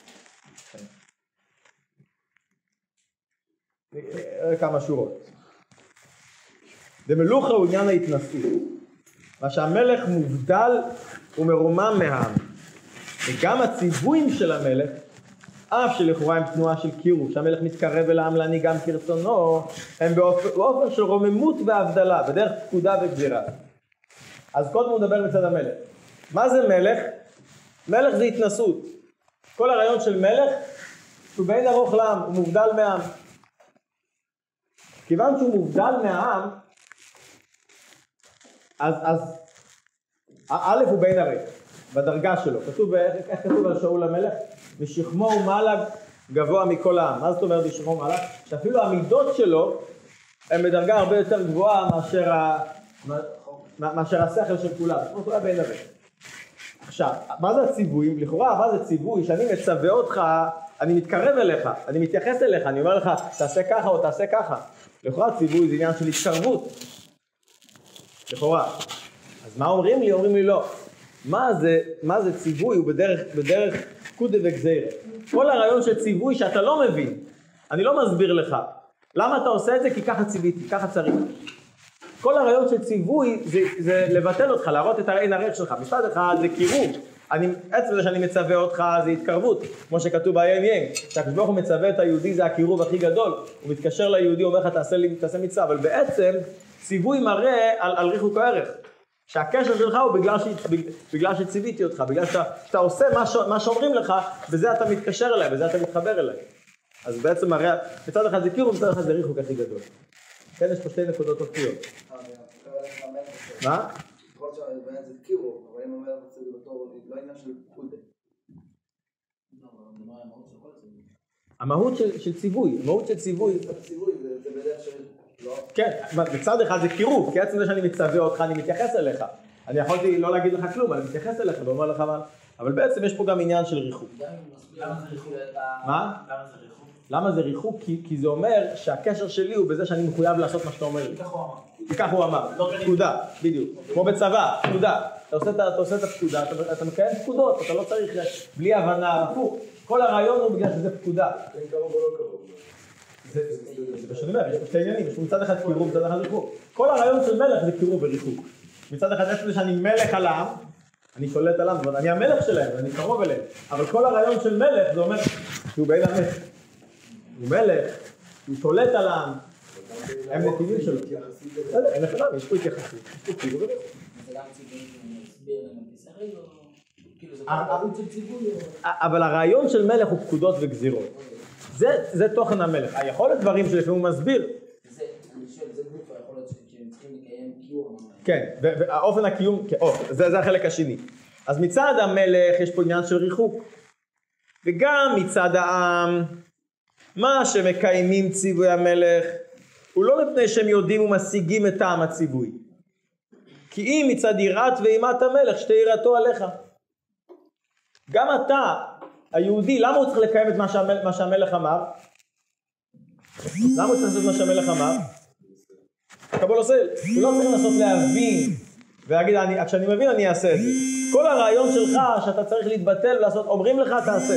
נראה כמה שורות. דמלוכה הוא עניין ההתנשאות. מה שהמלך מובדל ומרומם מהעם. וגם הציוויים של המלך, אף שלכאורה הם תנועה של קירוב, שהמלך מתקרב אל העם להנהיגם כרצונו, הם באופן, באופן של רוממות והבדלה, בדרך פקודה וגזירה. אז קודם הוא מדבר מצד המלך. מה זה מלך? מלך זה התנסות. כל הרעיון של מלך הוא באין ארוך לעם, הוא מובדל מהעם. כיוון שהוא מובדל מהעם, אז, אז א' הוא באין ערוך, בדרגה שלו. כתוב, איך כתוב על שאול המלך? ושכמו ומעלה גבוה מכל העם. מה זאת אומרת ושכמו ומעלה? שאפילו המידות שלו הן בדרגה הרבה יותר גבוהה מאשר, ה... מאשר השכל של כולם. זאת אומרת, הוא היה באין ערוך. עכשיו, מה זה הציווי? לכאורה, מה זה ציווי? שאני מצווה אותך, אני מתקרב אליך, אני מתייחס אליך, אני אומר לך, תעשה ככה או תעשה ככה. לכאורה, ציווי זה עניין של התקרבות. לכאורה. אז מה אומרים לי? אומרים לי לא. מה זה, מה זה ציווי? הוא בדרך, בדרך פקודה וגזירה. כל הרעיון של ציווי שאתה לא מבין, אני לא מסביר לך. למה אתה עושה את זה? כי ככה ציוויתי, ככה צריך. כל הרעיון של ציווי זה, זה לבטל אותך, להראות את העין הערך שלך. מצד אחד זה קירוב. אני, עצם זה שאני מצווה אותך זה התקרבות. כמו שכתוב בים ים. שהקדוש ברוך הוא מצווה את היהודי זה הקירוב הכי גדול. הוא מתקשר ליהודי, הוא אומר לך תעשה לי, תעשה מצווה. אבל בעצם ציווי מראה על, על ריחוק הערך. שהקשר שלך הוא בגלל, ש... בגלל שציוויתי אותך, בגלל שאתה, שאתה עושה מה, ש... מה שאומרים לך, בזה אתה מתקשר אליי, בזה אתה מתחבר אליי. אז בעצם הרי, מצד אחד זה קירוב, מצד אחד זה ריחוק הכי גדול. כן, יש פה שתי נקודות אופיות. מה? יכול להיות שבעניין זה קירוב, אבל אם אומר את זה בתור, לא עניין של פקודה. המהות של, של ציווי, המהות של ציווי. ציווי זה בדרך של... לא. כן, בצד אחד זה קירוב, כי עצם זה שאני מצווה אותך, אני מתייחס אליך. אני יכולתי לא להגיד לך כלום, אני מתייחס אליך ואומר לך מה. אבל בעצם יש פה גם עניין של ריחוק. למה זה ריחוק? מה? למה זה ריחוק? למה זה ריחוק? כי, כי זה אומר שהקשר שלי הוא בזה שאני מחויב לעשות מה שאתה אומר לי. כך הוא אמר. כי כך הוא אמר, פקודה, בדיוק. כמו בצבא, פקודה. אתה עושה, אתה עושה את הפקודה, אתה, אתה מקיים פקודות, אתה לא צריך בלי הבנה, הפוך. כל הרעיון הוא בגלל שזה פקודה. אין קרוב או לא קרוב. זה מה שאני אומר, יש פה שתי עניינים, יש פה מצד אחד קירוב, מצד אחד ריחוק. כל הרעיון של מלך זה קירוב וריחוק. מצד אחד יש לזה שאני מלך על העם, אני שולט על העם, זאת אומרת, אני המלך שלהם, אני קרוב אליהם. אבל כל הרעיון של מלך זה אומר שהוא בין המלך. הוא מלך, הוא שולט על העם, הם נתיבים שלו. אין לך למה, יש פה התייחסות, יש פה קירוב וריחוק. זה גם ציווי שמסביר לנו בישראל או... כאילו זה מהות של ציווי או... אבל הרעיון של מלך הוא פקודות וגזירות. זה, זה תוכן המלך. היכול להיות דברים שלפעמים הוא מסביר. זה, אני חושב, זה גוף היכול להיות שהם צריכים לקיים קיום. כן, והאופן הקיום, או, זה, זה החלק השני. אז מצד המלך יש פה עניין של ריחוק. וגם מצד העם, מה שמקיימים ציווי המלך, הוא לא מפני שהם יודעים ומשיגים את טעם הציווי. כי אם מצד יראת ואימת המלך, שתי יראתו עליך. גם אתה, היהודי, למה הוא צריך לקיים את מה שהמלך, מה שהמלך אמר? למה הוא צריך לעשות מה שהמלך אמר? קבול עושה, הוא לא צריך לנסות להבין ולהגיד, אני, כשאני מבין אני אעשה את זה. כל הרעיון שלך שאתה צריך להתבטל ולעשות, אומרים לך תעשה.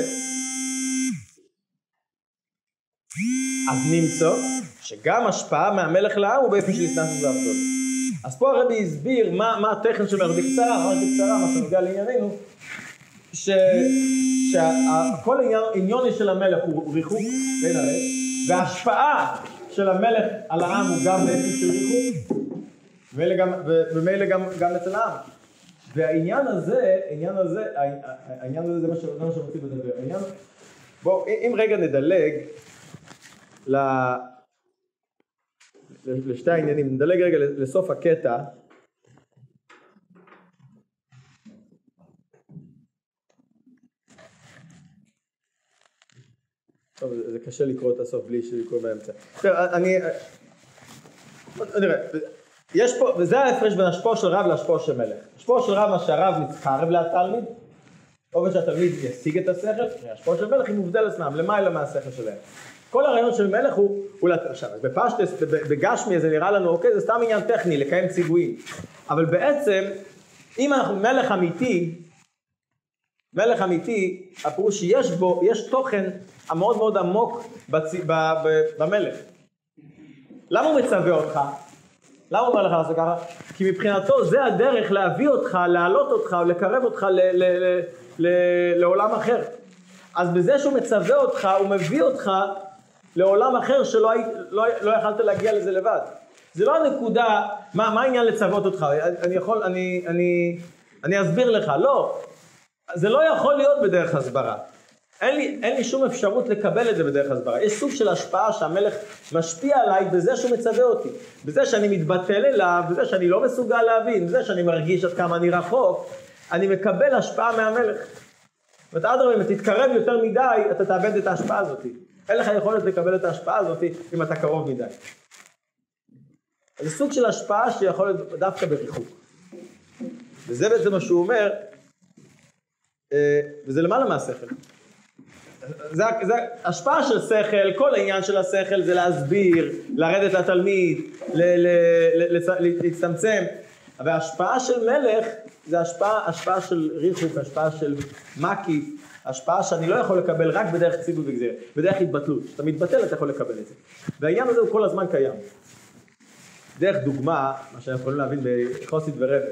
אז נמצא שגם השפעה מהמלך לעם הוא באופן של התנסות והבדל. אז פה הרבי הסביר מה, מה הטכן שאומר בקצרה, ממש בקצרה, מה שנוגע לענייננו, ש... שכל העניון של המלך הוא ריחוק בין הלב, וההשפעה של המלך על העם הוא גם באופן של ריחוק, וממילא גם, גם, גם אצל העם. והעניין הזה, העניין הזה, העניין הזה זה מה שאנחנו רוצים לדבר. העניין, בואו, אם רגע נדלג ל... לשתי העניינים, נדלג רגע לסוף הקטע. טוב, זה קשה לקרוא את הסוף בלי לקרוא באמצע. אני... נראה, יש פה, וזה ההפרש בין השפוע של רב להשפוע של מלך. השפוע של רב מה שהרב מתקרב לתלמיד, או שהתלמיד ישיג את השכל, השפוע של מלך היא מובדל עצמם, למעלה מהשכל שלהם. כל הרעיון של מלך הוא, הוא עכשיו, בפשטס, בגשמי זה נראה לנו, אוקיי, זה סתם עניין טכני, לקיים ציוויים. אבל בעצם, אם אנחנו מלך אמיתי, מלך אמיתי, הפירוש שיש בו, יש תוכן המאוד מאוד עמוק בצ... ב... ב... במלך. למה הוא מצווה אותך? למה הוא אומר לך לעשות ככה? כי מבחינתו זה הדרך להביא אותך, להעלות אותך, או לקרב אותך ל... ל... ל... ל... לעולם אחר. אז בזה שהוא מצווה אותך, הוא מביא אותך לעולם אחר שלא לא, לא יכלת להגיע לזה לבד. זה לא הנקודה, מה, מה העניין לצוות אותך? אני יכול, אני, אני, אני אסביר לך, לא. זה לא יכול להיות בדרך הסברה. אין לי, אין לי שום אפשרות לקבל את זה בדרך הסברה. יש סוג של השפעה שהמלך משפיע עליי בזה שהוא מצווה אותי. בזה שאני מתבטל אליו, בזה שאני לא מסוגל להבין, בזה שאני מרגיש עד כמה אני רחוק, אני מקבל השפעה מהמלך. ואתה עד הרבה, אם תתקרב יותר מדי, אתה תאבד את ההשפעה הזאת. אין לך יכולת לקבל את ההשפעה הזאת אם אתה קרוב מדי. זה סוג של השפעה שיכול להיות דווקא בריחוק. וזה בעצם מה שהוא אומר, וזה למעלה מהשכל. זה, זה השפעה של שכל, כל העניין של השכל זה להסביר, לרדת לתלמיד, ל, ל, ל, ל, להצטמצם. אבל ההשפעה של מלך זה השפעה, השפעה של ריחוק, השפעה של מקיף, השפעה שאני לא יכול לקבל רק בדרך ציווי וגזירה, בדרך התבטלות. כשאתה מתבטל אתה יכול לקבל את זה. והעניין הזה הוא כל הזמן קיים. דרך דוגמה, מה שאנחנו יכולים להבין בחוסית ורבי.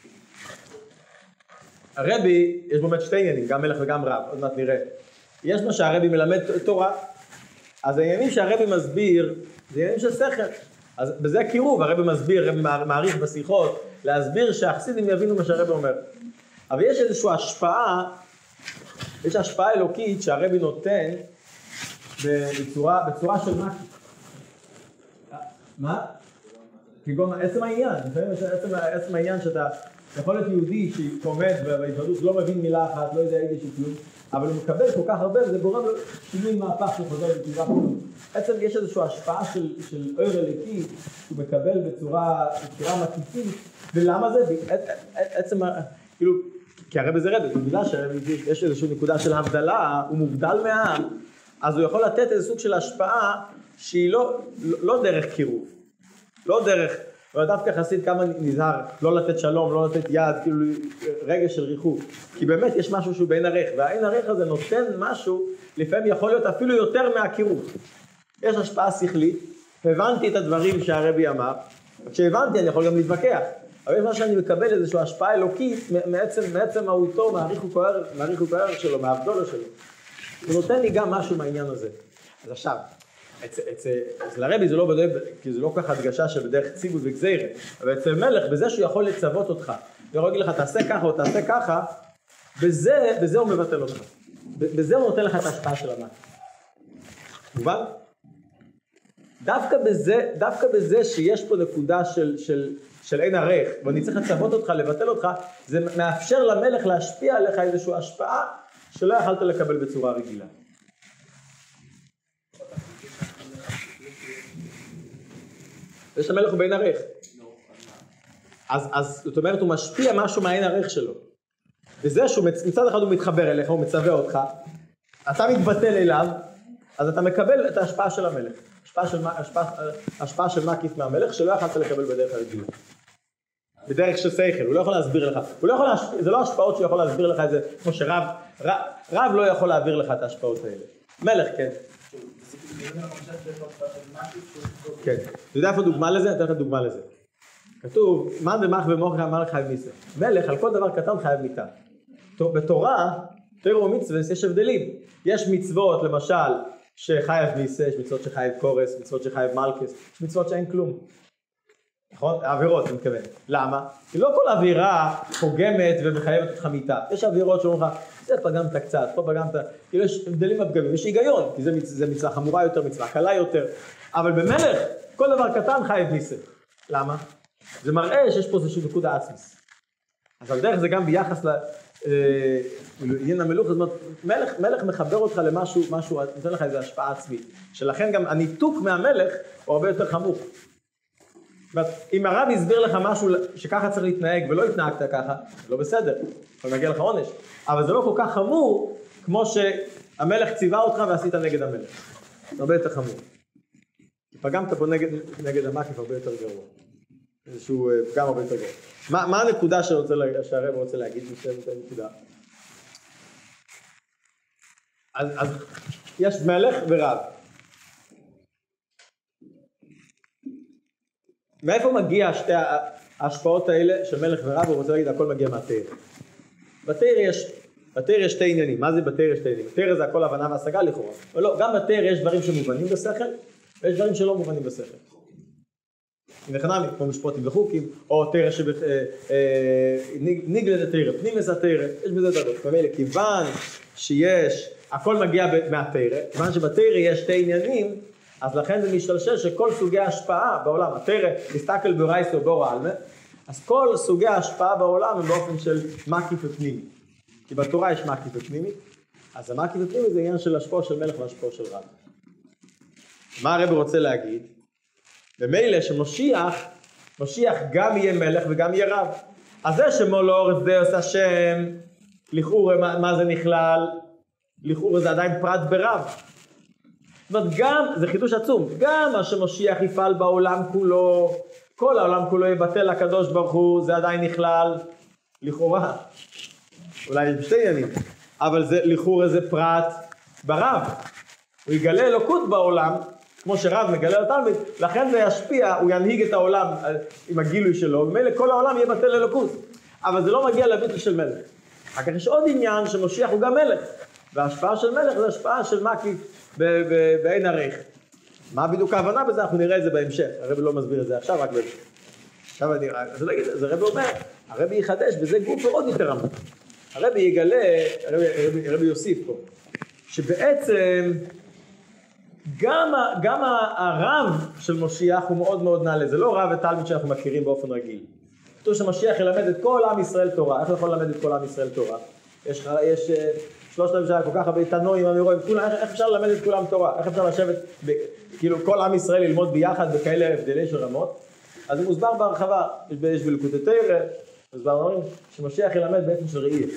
הרבי, יש באמת שתי עניינים, גם מלך וגם רב, עוד מעט נראה. יש מה שהרבי מלמד תורה, אז העניינים שהרבי מסביר, זה עניינים של שכל. אז בזה קירוב, הרבי מסביר, הרבי מעריך בשיחות, להסביר שהחסידים יבינו מה שהרבי אומר. אבל יש איזושהי השפעה, יש השפעה אלוקית שהרבי נותן בצורה, בצורה של מה? מה? כגון עצם העניין, לפעמים יש עצם, עצם העניין שאתה יכול להיות יהודי שעומד בהתוודות, לא מבין מילה אחת, לא יודע איזה שכלום, אבל הוא מקבל כל כך הרבה, זה גורם לו שינוי מהפך שחוזר בצורה כלום. בעצם יש איזושהי השפעה של, של אור אלוקי שהוא מקבל בצורה, בצורה מקיפית, ולמה זה? עצם, כאילו, כי הרי בזה רבי, בגלל שיש איזושהי נקודה של הבדלה, הוא מובדל מהעם, אז הוא יכול לתת איזה סוג של השפעה שהיא לא, לא, לא דרך קירוב, לא דרך, אבל דווקא חסיד כמה נזהר, לא לתת שלום, לא לתת יד, כאילו רגש של ריחוק, כי באמת יש משהו שהוא בין ערך, והעין ערך הזה נותן משהו, לפעמים יכול להיות אפילו יותר מהקירוב. יש השפעה שכלית, הבנתי את הדברים שהרבי אמר, כשהבנתי אני יכול גם להתווכח, אבל יש מה שאני מקבל איזושהי השפעה אלוקית, מעצם, מעצם מהותו, מהריחוק הערך שלו, מההבדולה שלו. הוא נותן לי גם משהו מהעניין הזה. אז עכשיו, אצל הרבי זה לא בדרך, כי זה לא כך הדגשה שבדרך ציווי וגזירה, אבל אצל מלך, בזה שהוא יכול לצוות אותך, ויכול להגיד לך תעשה ככה או תעשה ככה, בזה, בזה הוא מבטל אותך. בזה הוא נותן לך את ההשפעה של המלך. מובן? דווקא בזה, דווקא בזה שיש פה נקודה של, של, של אין ערך, ואני צריך לצוות אותך, לבטל אותך, זה מאפשר למלך להשפיע עליך איזושהי השפעה שלא יכלת לקבל בצורה רגילה. יש המלך הוא בין ערך. אז, אז זאת אומרת, הוא משפיע משהו מהעין ערך שלו. וזה שהוא מצד אחד הוא מתחבר אליך, הוא מצווה אותך, אתה מתבטל אליו, אז אתה מקבל את ההשפעה של המלך. השפעה של, השפעה, השפעה של מקיף מהמלך שלא יכולת לקבל בדרך הרגילה. בדרך של שכל, הוא לא יכול להסביר לך. הוא לא יכול להשפיע, זה לא השפעות שהוא יכול להסביר לך את זה, כמו שרב, רב, רב לא יכול להעביר לך את ההשפעות האלה. מלך, כן. כן. אתה יודע איפה דוגמה לזה? אתה יודע איפה דוגמה לזה. כתוב, מן ומח ומוח אמר חייב מיסה. מלך על כל דבר קטן חייב מיתה. בתורה, תורה ומצווה, יש הבדלים. יש מצוות, למשל, שחייב מיסה, יש מצוות שחייב קורס, מצוות שחייב מלכס, יש מצוות שאין כלום. נכון? עבירות, אני מתכוון. למה? כי לא כל עבירה פוגמת ומחייבת אותך מיתה. יש עבירות שאומרים לך, זה פגמת קצת, פה פגמת, כאילו יש הבדלים בפגמים, יש היגיון, כי זה, זה מצווה חמורה יותר, מצווה קלה יותר, אבל במלך, כל דבר קטן חייב מיסה. למה? זה מראה שיש פה איזושהי נקודה עצמיס. אז על דרך זה גם ביחס לעניין המלוך, זאת אומרת, מלך, מלך מחבר אותך למשהו, משהו, נותן לך איזו השפעה עצמית, שלכן גם הניתוק מהמלך הוא הרבה יותר חמור. זאת אומרת, אם הרב יסביר לך משהו שככה צריך להתנהג ולא התנהגת ככה, זה לא בסדר, יכול להגיע לך עונש, אבל זה לא כל כך חמור כמו שהמלך ציווה אותך ועשית נגד המלך. זה הרבה יותר חמור. פגמת פה נגד, נגד המקיף הרבה יותר גרוע. איזשהו פגם הרבה יותר גרוע. מה, מה הנקודה שהרב רוצה להגיד? הנקודה. אז, אז יש מלך ורב. מאיפה מגיע שתי ההשפעות האלה של מלך ורב? הוא רוצה להגיד, הכל מגיע מהתאר. בתאר יש, בתאר יש שתי עניינים. מה זה בתאר יש שתי עניינים? בתאר זה הכל הבנה והשגה לכאורה. אבל לא, גם בתאר יש דברים שמובנים בשכל, ויש דברים שלא מובנים בשכל. נכנמי, כמו משפוטים וחוקים, או תאר שניגלד התאר, פנימס התאר, יש בזה דברים. במילא, כיוון שיש, הכל מגיע מהתאר, כיוון שבתאר יש שתי עניינים, אז לכן זה משתלשל שכל סוגי ההשפעה בעולם, התרא, מסתכל ברייסו בור העלמה, אז כל סוגי ההשפעה בעולם הם באופן של מקיף ופנימי. כי בתורה יש מקיף ופנימי, אז המקיף ופנימי זה עניין של השפעה של מלך והשפעה של רב. מה הרב רוצה להגיד? במילא שמשיח, משיח גם יהיה מלך וגם יהיה רב. אז זה שמולור דאוס השם, לכאורה מה, מה זה נכלל? לכאורה זה עדיין פרט ברב. זאת אומרת, גם, זה חידוש עצום, גם מה שמשיח יפעל בעולם כולו, כל העולם כולו יבטל לקדוש ברוך הוא, זה עדיין נכלל, לכאורה, אולי בשתי ימים, אבל זה, לכאורה זה פרט ברב, הוא יגלה אלוקות בעולם, כמו שרב מגלה לתלמיד, לכן זה ישפיע, הוא ינהיג את העולם עם הגילוי שלו, ומילא כל העולם יבטל אלוקות, אבל זה לא מגיע לביטול של מלך. אחר כך יש עוד עניין שמשיח הוא גם מלך, וההשפעה של מלך זה השפעה של מקיף, בעין ערך. מה בדיוק ההבנה בזה? אנחנו נראה את זה בהמשך. הרב לא מסביר את זה עכשיו, רק בהמשך. עכשיו אני אראה, אז לא אגיד, אז הרב אומר, הרב יחדש, וזה גוף מאוד יותר עמוק. הרב יגלה, הרב יוסיף פה, שבעצם גם, גם הרב של משיח הוא מאוד מאוד נעלה. זה לא רב ותלמיד שאנחנו מכירים באופן רגיל. כתוב שמשיח ילמד את כל עם ישראל תורה. איך יכול ללמד את כל עם ישראל תורה? יש, יש שלושת אלפים שנה כל כך הרבה תנועים, אמירואים, כולם, איך אפשר ללמד את כולם תורה? איך אפשר לשבת, ב, כאילו כל עם ישראל ללמוד ביחד בכאלה הבדלי של רמות? אז זה מוסבר בהרחבה, יש בליקוטי תורה, מוסבר אומרים שמשיח ילמד באופן של ראייה.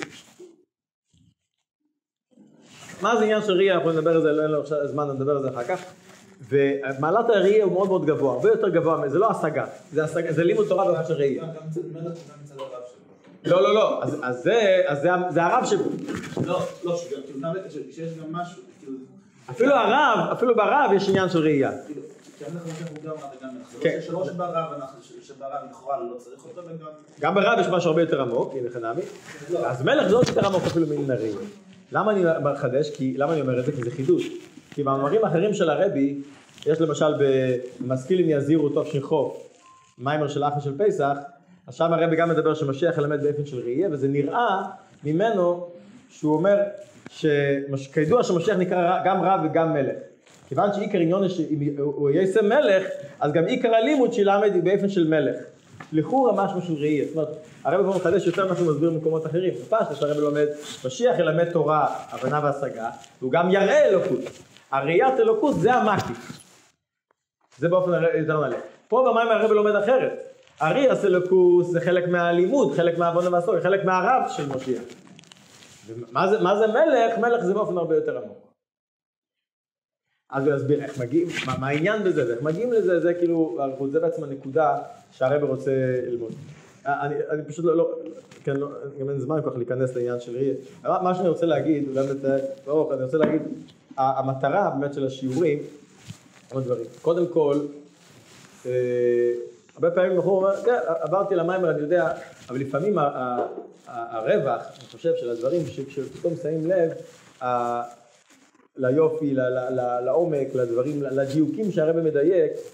מה זה עניין של ראייה? אנחנו נדבר על זה, לא אין לו זמן לדבר על זה אחר כך. ומעלת הראייה הוא מאוד מאוד גבוה, הרבה יותר גבוה, זה לא השגה, זה, השגה, זה לימוד תורה באופן של ראייה. גם מצד מלך וגם מצד הרב שלו. לא, לא, לא, אז, אז זה, אז זה, זה הרב שבו. לא, לא, שגם, כאילו, גם בטח שיש גם משהו, כאילו... אפילו הרב, אפילו ברב יש עניין של ראייה. כאילו, כי אנחנו חושבים הוא גם רב וגם מלך. כן. זה לא שברב, אנחנו, שברב לכאורה לא צריך אותו וגם... גם ברב יש משהו הרבה יותר עמוק, הנה חנמי. אז מלך זה עוד יותר עמוק אפילו מן הראייה. למה אני מחדש? כי, למה אני אומר את זה? כי זה חידוש. כי במאמרים אחרים של הרבי, יש למשל במשכילים יזהירו טוב שחוף, מיימר של אחרי של פסח, אז שם הרבי גם מדבר שמשיח ילמד באופן של ראייה, וזה נראה ממנו שהוא אומר שכידוע שמשיח נקרא גם רב וגם מלך. כיוון שעיקר עניון שאם הוא יעשה מלך, אז גם עיקר הלימוד שילמד באופן של מלך. לכאורה משהו של ראייה. זאת אומרת, הרבי פה מחדש יותר מה שהוא מסביר במקומות אחרים. בפשט שהרבי לומד, משיח ילמד תורה, הבנה והשגה, והוא גם יראה אלוקות. הראיית אלוקות זה המקיף. זה באופן יותר נעלה. פה במים הרבי לומד אחרת. הראיית אלוקות זה חלק מהלימוד, חלק מהעבודה והשגה, חלק מהרב של משיח. מה זה, מה זה מלך? מלך זה באופן הרבה יותר עמוק. אז הוא יסביר איך מגיעים, מה, מה העניין בזה, ואיך מגיעים לזה, זה כאילו, זה בעצם הנקודה שהרבי רוצה ללמוד. אני, אני פשוט לא, לא, כן, לא, גם אין זמן כל כך להיכנס לעניין של ראייה. מה שאני רוצה להגיד, אולי באמת, ברוך, אני רוצה להגיד, המטרה באמת של השיעורים, עוד דברים. קודם כל, אה, הרבה פעמים בחור אומר, כן, עברתי למיימר, אני יודע, אבל לפעמים ה, ה, ה, הרווח, אני חושב, של הדברים, שפתאום שמים לב, ה, ליופי, ל, ל, ל, לעומק, לדברים, לדיוקים שהרבי מדייק,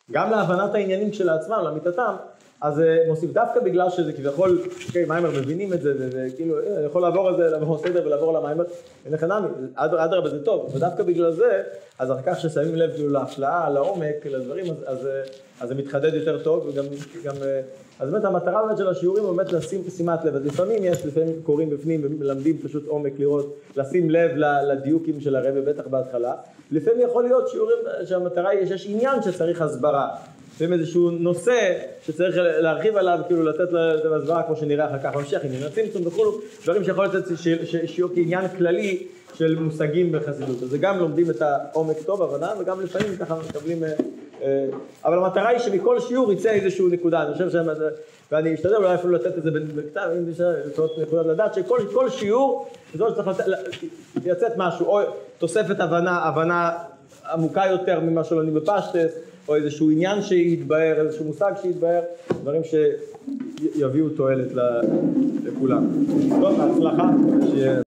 גם להבנת העניינים כשלעצמם, לאמיתתם, אז מוסיף דווקא בגלל שזה כביכול, אוקיי, מיימר מבינים את זה, וכאילו, יכול לעבור על זה, לעבור סדר ולעבור על המיימר, אין לך נמי, אדרבה זה טוב, ודווקא בגלל זה, אז אחר כך ששמים לב כאילו להפלאה, לעומק, לדברים, אז, אז, אז זה מתחדד יותר טוב, וגם, גם, אז באמת המטרה באמת של השיעורים הוא באמת לשים שימת לב, אז לפעמים יש, לפעמים קוראים בפנים ומלמדים פשוט עומק לראות, לשים לב לדיוקים של הרב, בטח בהתחלה, לפעמים יכול להיות שיעורים שהמטרה היא שיש עניין שצריך הסברה, לפעמים איזשהו נושא שצריך להרחיב עליו, כאילו לתת להסברה כמו שנראה אחר כך, המשך, עניין הצמצום וכולו, דברים שיכול לתת שיעור כעניין כללי של מושגים בחסידות. אז זה גם לומדים את העומק טוב, הבנה, וגם לפעמים ככה מקבלים, אבל המטרה היא שמכל שיעור יצא איזשהו נקודה, אני חושב שהם, ואני אשתדל אולי אפילו לתת את זה בכתב, אם יש נקודות לדעת, שכל שיעור, זה שצריך לצאת משהו, או תוספת הבנה, הבנה עמוקה יותר ממה שלומדים בפשטס, או איזשהו עניין שיתבהר, איזשהו מושג שיתבהר, דברים שיביאו תועלת לכולם. טוב, הצלחה.